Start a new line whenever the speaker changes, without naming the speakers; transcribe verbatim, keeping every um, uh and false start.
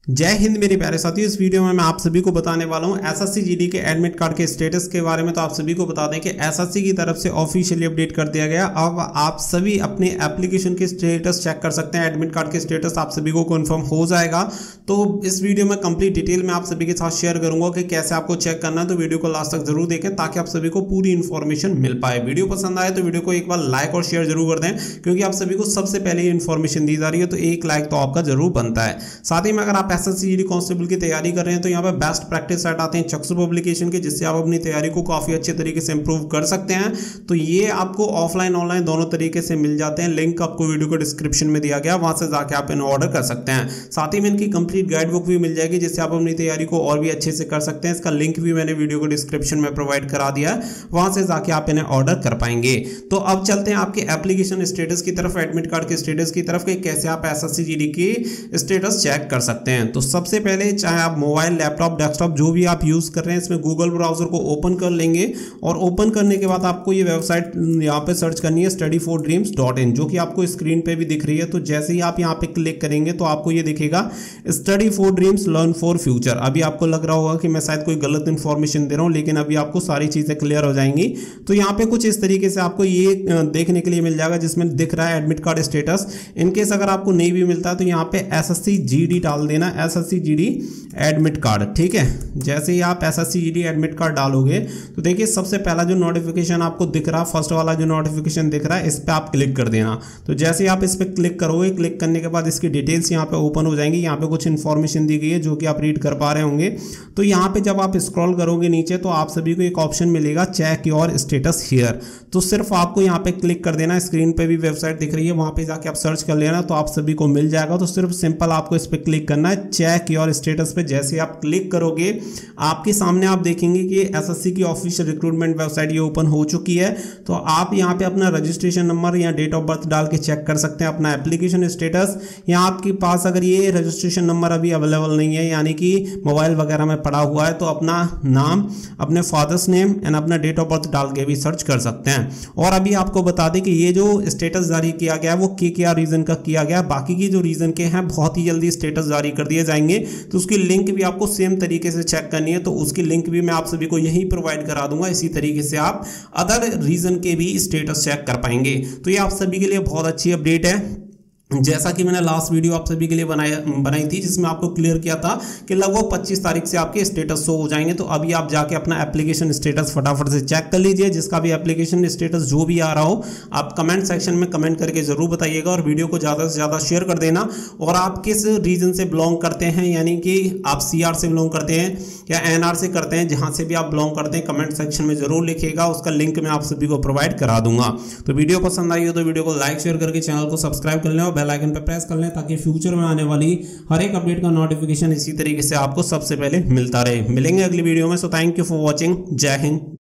जय हिंद मेरे प्यारे साथियों। इस वीडियो में मैं आप सभी को बताने वाला हूं एसएससी जीडी के एडमिट कार्ड के स्टेटस के बारे में। तो आप सभी को बता दें कि एसएससी की तरफ से ऑफिशियली अपडेट कर दिया गया। अब आप सभी अपने एप्लीकेशन के स्टेटस चेक कर सकते हैं। एडमिट कार्ड के स्टेटस आप सभी को कंफर्म हो जाएगा। तो इस वीडियो में कंप्लीट डिटेल में आप सभी के साथ शेयर करूंगा कि कैसे आपको चेक करना है। तो वीडियो को लास्ट तक जरूर देखें ताकि आप सभी को पूरी इन्फॉर्मेशन मिल पाए। वीडियो पसंद आए तो वीडियो को एक बार लाइक और शेयर जरूर कर दें, क्योंकि आप सभी को सबसे पहले ये इन्फॉर्मेशन दी जा रही है। तो एक लाइक तो आपका जरूर बनता है। साथ ही में अगर आप एसएससी जीडी की तैयारी कर रहे हैं तो यहाँ पे बेस्ट प्रैक्टिस सेट आते हैं चक्षु पब्लिकेशन के, जिससे आप अपनी तैयारी को काफी अच्छे तरीके से इंप्रूव कर सकते हैं। तो ये आपको ऑफलाइन ऑनलाइन दोनों तरीके से मिल जाते हैं। लिंक आपको वीडियो को डिस्क्रिप्शन में दिया गया, वहां से जाके आप इन्हें ऑर्डर कर सकते हैं। साथ ही में इनकी कंप्लीट गाइड बुक भी मिल जाएगी, जिससे आप अपनी तैयारी को और भी अच्छे से कर सकते हैं। इसका लिंक भी मैंने वीडियो को डिस्क्रिप्शन में प्रोवाइड करा दिया है, वहां से जाके आप इन्हें ऑर्डर कर पाएंगे। तो अब चलते हैं आपके एप्लीकेशन स्टेटस की तरफ, एडमिट कार्ड के स्टेटस की तरफ, कि कैसे आप एसएससी जीडी की स्टेटस चेक कर सकते हैं। तो सबसे पहले चाहे आप मोबाइल, लैपटॉप, डेस्कटॉप जो भी आप यूज कर रहे हैं, इसमें गूगल ब्राउजर को ओपन कर लेंगे। और ओपन करने के बाद आपको ये वेबसाइट यहाँ पे सर्च करनी है study for dreams dot in, जो कि आपको स्क्रीन पे भी दिख रही है। तो जैसे ही आप यहाँ पे क्लिक करेंगे तो आपको ये दिखेगा study for dreams learn for future. अभी आपको लग रहा होगा कि मैं शायद कोई गलत इंफॉर्मेशन दे रहा हूँ, लेकिन अभी आपको सारी चीजें क्लियर हो जाएंगी। तो यहाँ पे कुछ इस तरीके से आपको ये देखने के लिए मिल जाएगा, जिसमें दिख रहा है एडमिट कार्ड स्टेटस। इनकेस अगर आपको नहीं भी मिलता है तो यहाँ पे एसएससी जीडी डाल देना, एसएससी जीडी एडमिट कार्ड। ठीक है, जैसे ही आप एसएससी जीडी एडमिट कार्ड डालोगे तो देखिए सबसे पहला जो नोटिफिकेशन आपको दिख रहा है, फर्स्ट वाला जो नोटिफिकेशन दिख रहा है, इस पे आप क्लिक कर देना। तो जैसे ही आप इस पे क्लिक करोगे, क्लिक करने के बाद इसकी डिटेल्स यहाँ पे ओपन हो जाएंगी। यहाँ पे कुछ इन्फॉर्मेशन दी गई है जो कि आप रीड कर पा रहे होंगे। तो यहाँ पे जब आप स्क्रॉल करोगे नीचे तो आप सभी को एक ऑप्शन मिलेगा चेक योर स्टेटस हियर। तो सिर्फ आपको यहाँ पे क्लिक कर देना। स्क्रीन पे भी वेबसाइट दिख रही है, वहां पे जाके आप सर्च कर लेना तो आप सभी को मिल जाएगा। तो सिर्फ सिंपल आपको इस पे क्लिक करना है चेक योर स्टेटस पे। जैसे आप क्लिक करोगे आपके सामने आप देखेंगे कि एसएससी की ऑफिशियल रिक्रूटमेंट वेबसाइट ये ओपन हो चुकी है। तो आप यहाँ पे अपना रजिस्ट्रेशन नंबर या डेट ऑफ बर्थ डाल के चेक कर सकते हैं अपना एप्लीकेशन स्टेटस। यहाँ आपके पास अगर ये रजिस्ट्रेशन नंबर अभी अवेलेबल नहीं है, यानी कि मोबाइल वगैरह में पड़ा हुआ है, तो अपना नाम, अपने फादर्स नेम एंड अपना डेट ऑफ बर्थ डाल के भी सर्च कर सकते हैं। और अभी आपको बता दें कि ये जो स्टेटस जारी किया गया है वो के क्या रीजन का किया गया है। बाकी की जो रीजन के हैं बहुत ही जल्दी स्टेटस जारी कर दिए जाएंगे। तो उसकी लिंक भी आपको सेम तरीके से चेक करनी है, तो उसकी लिंक भी मैं आप सभी को यहीं प्रोवाइड करा दूंगा। इसी तरीके से आप अदर रीजन के भी स्टेटस चेक कर पाएंगे। तो ये आप सभी के लिए बहुत अच्छी अपडेट है। जैसा कि मैंने लास्ट वीडियो आप सभी के लिए बनाया बनाई थी, जिसमें आपको क्लियर किया था कि लगभग पच्चीस तारीख से आपके स्टेटस शो हो जाएंगे। तो अभी आप जाके अपना एप्लीकेशन स्टेटस फटाफट से चेक कर लीजिए। जिसका भी एप्लीकेशन स्टेटस जो भी आ रहा हो, आप कमेंट सेक्शन में कमेंट करके जरूर बताइएगा और वीडियो को ज़्यादा से ज़्यादा शेयर कर देना। और आप किस रीजन से बिलोंग करते हैं, यानी कि आप सी आर से बिलोंग करते हैं या एन आर से करते हैं, जहाँ से भी आप बिलोंग करते हैं कमेंट सेक्शन में जरूर लिखिएगा। उसका लिंक मैं आप सभी को प्रोवाइड करा दूंगा। तो वीडियो पसंद आई हो तो वीडियो को लाइक शेयर करके चैनल को सब्सक्राइब कर लें और बेल आइकन पर प्रेस कर लें, ताकि फ्यूचर में आने वाली हर एक अपडेट का नोटिफिकेशन इसी तरीके से आपको सबसे पहले मिलता रहे। मिलेंगे अगली वीडियो में। So thank you for watching. जय हिंद।